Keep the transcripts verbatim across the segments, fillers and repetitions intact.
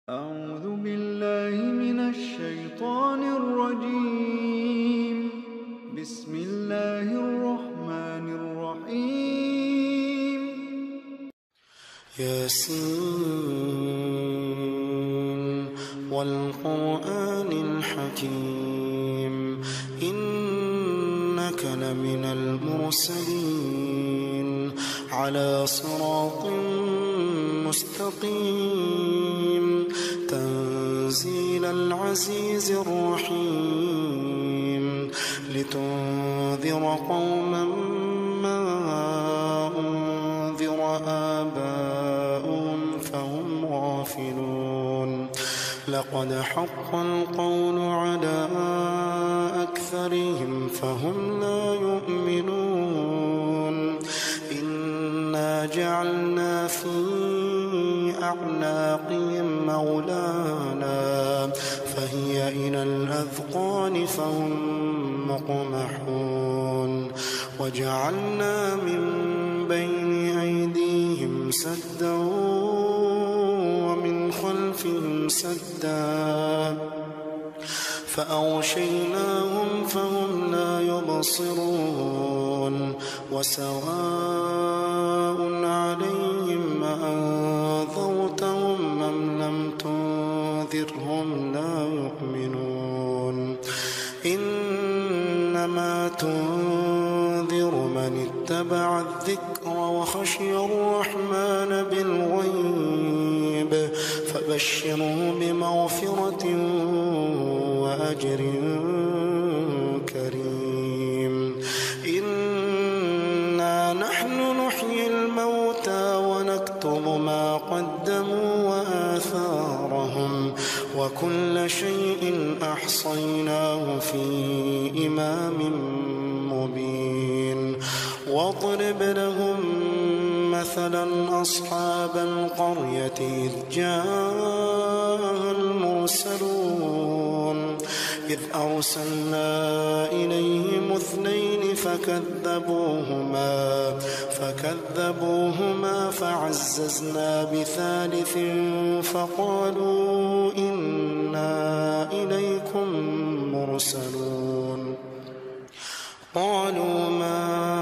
أعوذ بالله من الشيطان الرجيم. بسم الله الرحمن الرحيم. ياسين والقرآن الحكيم إنك لمن المرسلين على صراط مستقيم تنزيل العزيز الرحيم لتنذر قوما ما أنذر آباؤهم فهم غافلون لقد حق القول على أكثرهم فهم لا يؤمنون إنا جعلنا في أعناقهم أغلالا فهي إلى الأذقان فهم مقمحون وجعلنا من بين أيديهم سدا ومن خلفهم سدا فأغشيناهم فهم لا يبصرون وسواء عليهم أأنذرتهم أم لم تنذرهم لا يؤمنون إنما تنذر من اتبع الذكر وخشي الرحمن بالغيب فبشره بمغفرة وأجر كريم إنا نحن نحيي الموتى ونكتب ما قدموا وآثارهم وكل شيء أحصيناه في إمام مبين واضرب لهم مثلا أصحاب القرية إذ جاءها المرسلون إذ أرسلنا إليهم اثنين فكذبوهما فكذبوهما فعززنا بثالث فقالوا إنا إليكم مرسلون قالوا ما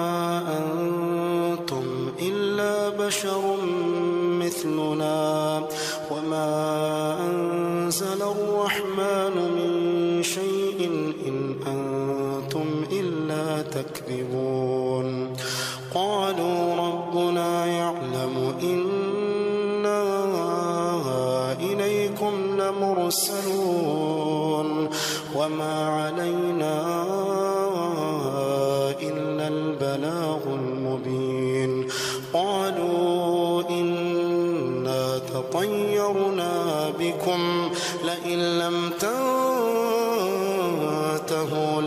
أنتم إلا بشر مثلنا وما أنزل الرحمن من شيء إن أنتم إلا تكذبون قالوا ربنا يعلم إنا إليكم لمرسلون وما علينا إلا البلاغ المبين قالوا إنا تطيرنا بكم لئن لم تنتهوا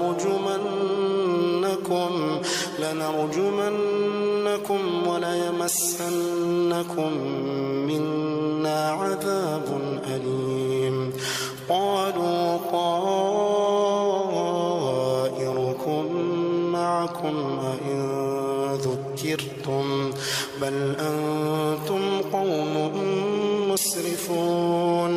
لنرجمنكم لنرجمنكم وليمسنكم منا عذاب أليم قالوا طائركم معكم أئن ذكرتم بل أنتم قوم مسرفون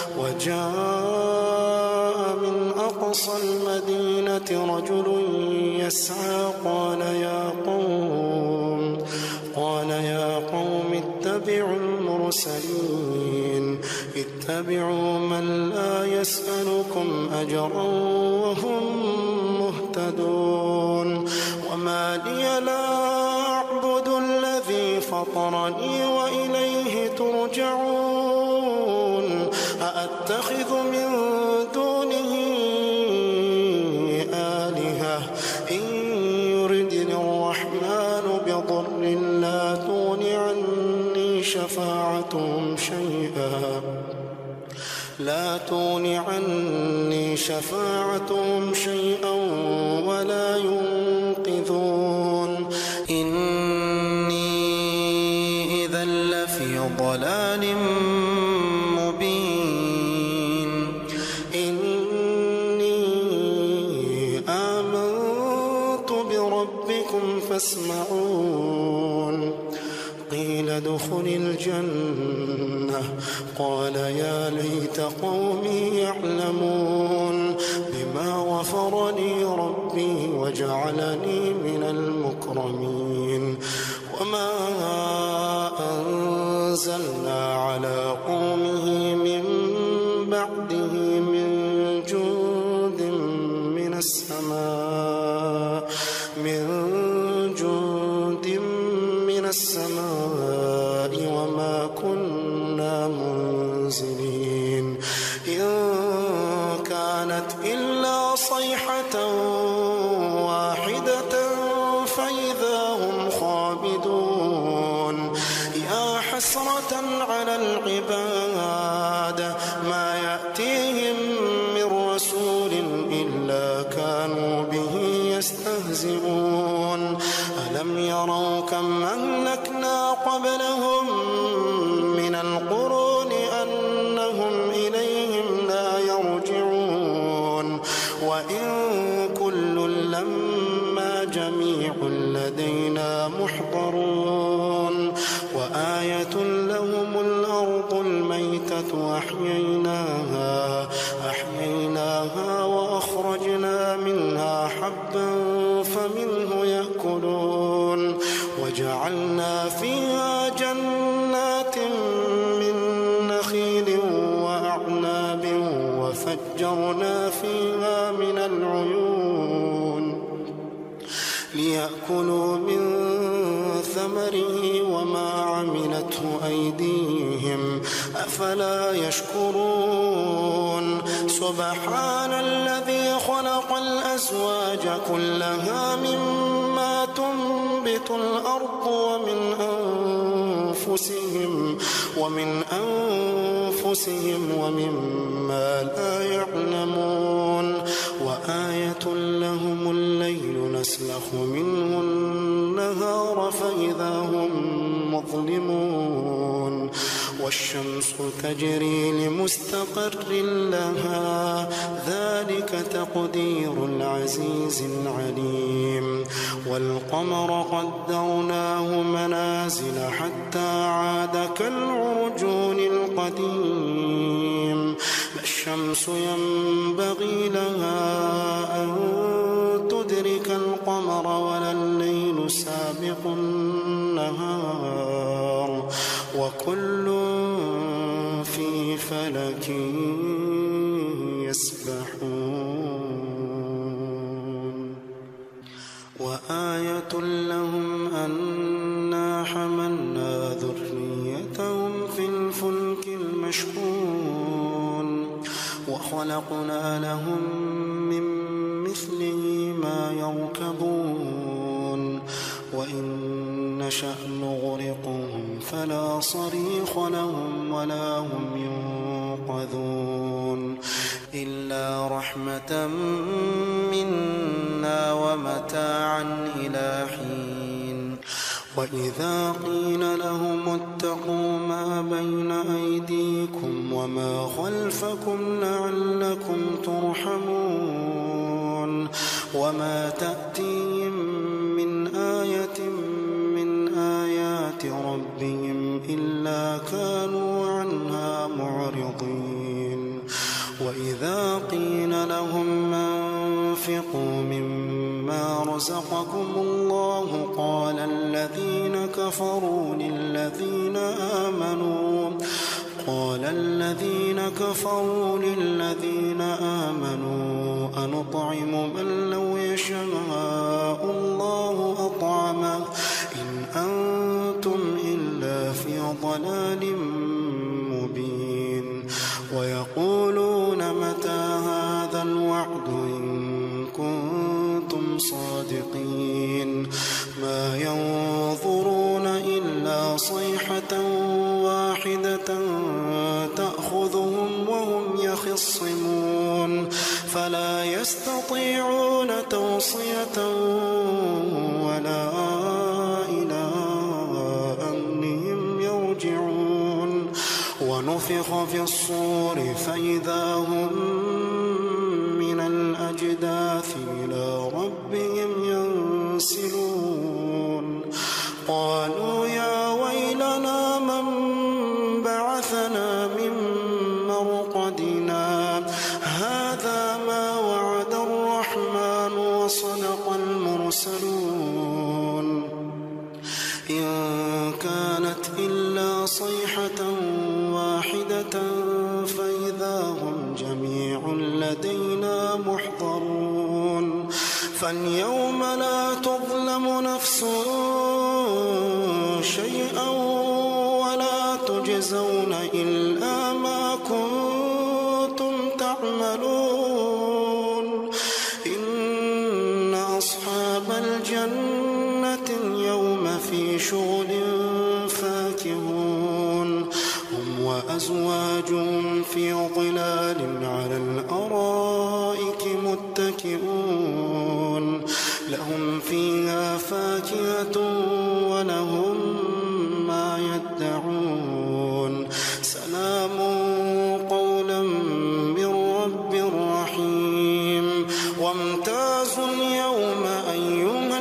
وجاء من أقصى المدينة رجل يسعى قال يا قوم قال يا قوم اتبعوا المرسلين اتبعوا من لا يسألكم أجرا وهم مهتدون وما لي لا أعبد الذي فطرني وإليه ترجعون أأتخذ من دونه آلهة إن يردني الرحمن بضر لا تغن عني شفاعتهم شيئا لا تغن عني شفاعتهم شيئا ولا ينقذون إني إذا لفي ضلال مبين إني آمنت بربكم فاسمعون قيل ادخل الجنة قال يا ليت قومي يعلمون بما غفر لي ربي وجعلني من المكرمين وما أنزلنا على قومه من بعده من جند من السماء من جند من السماء وما كنا منزلين إن كانت إلا صيحة واحدة فإذا هم خامدون يا حسرة على العباد ما يأتيهم من رسول إلا كانوا به يستهزئون ألم يروا كم أهلكنا قبلهم من القرون أنهم إليهم لا يرجعون وإن كل لما جميع لدينا محضرون وآية لهم الأرض الميتة أحييناها أحييناها وأخرجنا منها حبا فمنه يأكلون وجعلنا فيها جنات من نخيل وأعناب وفجرنا فيها من العيون ليأكلوا من ثمره وما عملته أيديهم أفلا يشكرون سبحان الذي خلق الأزواج كلها مما تنبت الأرض ومن أنفسهم ومن أنفسهم ومما لا يعلمون وآية لهم الليل نسلخ منه النهار فإذا هم مظلمون والشمس تجري لمستقر لها ذلك تقدير العزيز العليم والقمر قدرناه منازل حتى عاد كالعرجون القديم لا الشمس ينبغي لها أن تدرك القمر ولا الليل سابق النهار وكل في فلك يسبحون وآية لهم أنا حملنا ذريتهم في الفلك المشحون وخلقنا لهم من مثله ما يركبون وإن نشأ نغرقهم فلا صريخ لهم ولا هم ينقذون إلا رحمة منا ومتاعا إلى حين وإذا قيل لهم اتقوا ما بين أيديكم وما خلفكم لعلكم ترحمون وما تأتيهم من آية من آيات ربهم إلا كانوا عنها معرضين وإذا قيل لهم أنفقوا مما رزقكم الله قال الذين كفروا للذين آمنوا قال الذين كفروا للذين آمنوا أنطعم من لو يشاء الله أطعمه إن أنتم إلا في ضلال مبين ويقولون متى هذا الوعد إن كنتم صادقين ما ينظرون إلا صيحة واحدة تأخذهم وهم يخصمون فلا يستطيعون توصية ولا إلى أهلهم يرجعون ونفخ في الصور فإذا هم من الأجداث إلى ربهم ينسلون قالوا يا ويلنا من بعثنا من مرقدنا هذا ما وعد الرحمن وصدق المرسلون إن كانت إلا صيحة واحدة فإذا هم جميع لدينا محضرون فاليوم لا تظلم نفس شيئا ولا تجزون إلا ما كنتم تعملون إن أصحاب الجنة اليوم في شغل فاكهون هم وأزواجهم في ظلال على الأرائك متكئون لهم فيها فاكهة ولهم ما يدعون سلام قولا من رب رحيم وامتازوا اليوم أيها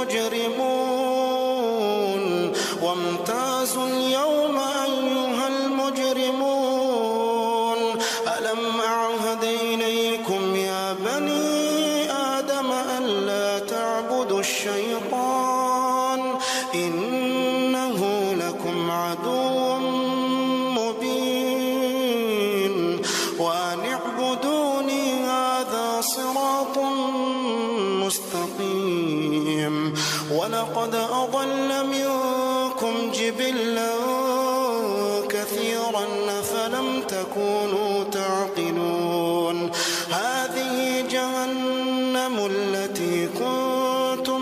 المجرمون وامتازوا اليوم أيها المجرمون ألم أعهد إليكم يا بني آدم ألا تعبدوا الشيطان إنه لكم عدو مبين وأن اعبدوني هذا صراط مستقيم ولقد أضل منكم جبلا كثيرا فلم تكونوا تعقلون هذه جهنم التي كنتم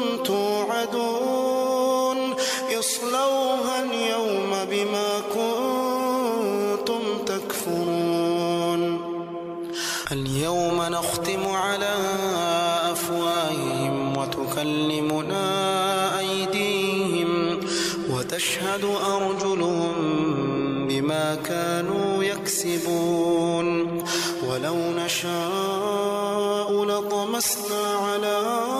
توعدون اصلوها اليوم بما كنتم تكفرون اليوم نختم على أفواههم وتكلمنا أيديهم وتشهد أرجلهم بما كانوا يكسبون ولو نشاء لطمسنا على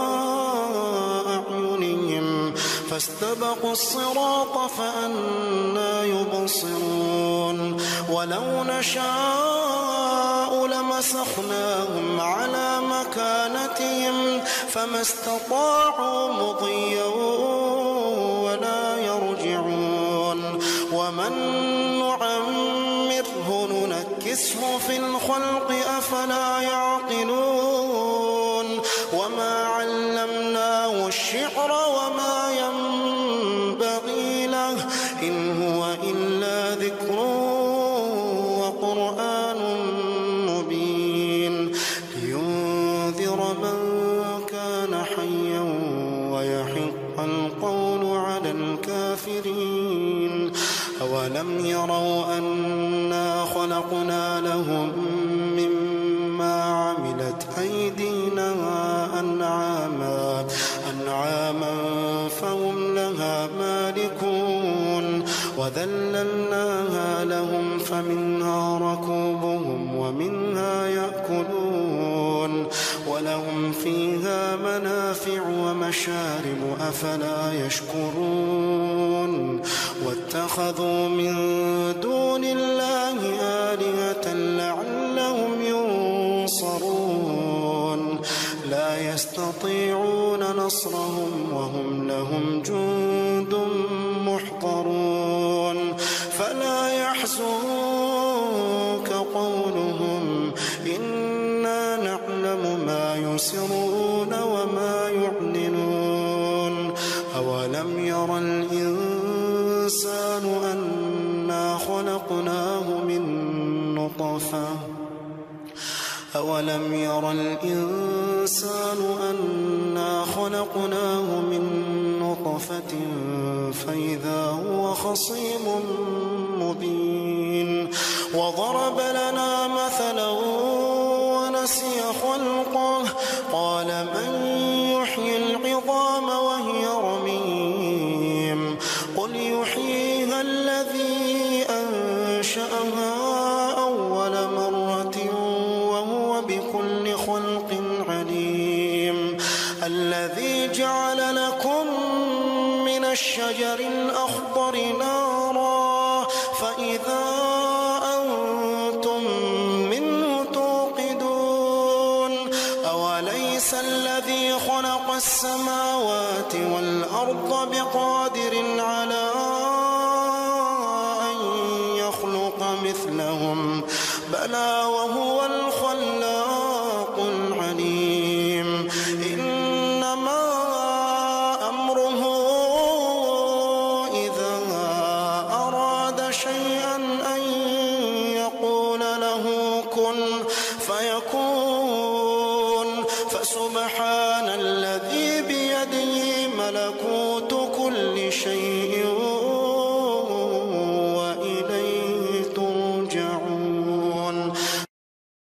أعينهم فاستبقوا الصراط فأنى يبصرون ولو نشاء لمسخناهم على مكانتهم فما استطاعوا مضيا ولا يرجعون ومن نعمره ننكسه في الخلق أفلا يعقلون وما علمناه الشعر وما ينبغي له إن هو إلا ذكر وقرآن مبين لينذر من كان حيا ويحق القول على الكافرين أولم يروا أنا خلقنا لهم مما عملت أيدينا أنعاما أنعاما فهم لها مالكون وذللناها لهم فمنها ركوبهم ومنها يأكلون ولهم فيها منافع ومشارب أفلا يشكرون واتخذوا من دون الله آلهة لعلهم ينصرون لا يستطيعون نصرهم وهم لهم جند محضرون فلا يحزنك قولهم إنا نعلم ما يسرون وما يعلنون أولم ير الإنسان أنا خلقناه من نطفة أولم ير الإنسان أنا خلقناه من نطفة فإذا هو خصيم مبين وضرب لنا مثلا ونسي خلقه قال من يحيي العظام وهي رميم قل يحييها الذي أنشأها أول مرة وهو بكل خلق عليم الذي جعل لكم من الشجر الأخضر نارا فإذا أنتم منه توقدون أوليس الذي خلق السماوات والأرض بقادر على أن يخلق مثلهم بلى وهو الخلاق العليم إنما أمره إذا أراد شيئا أن يقول له كن فيكون فسبحان الذي بيده ملكوت كل شيء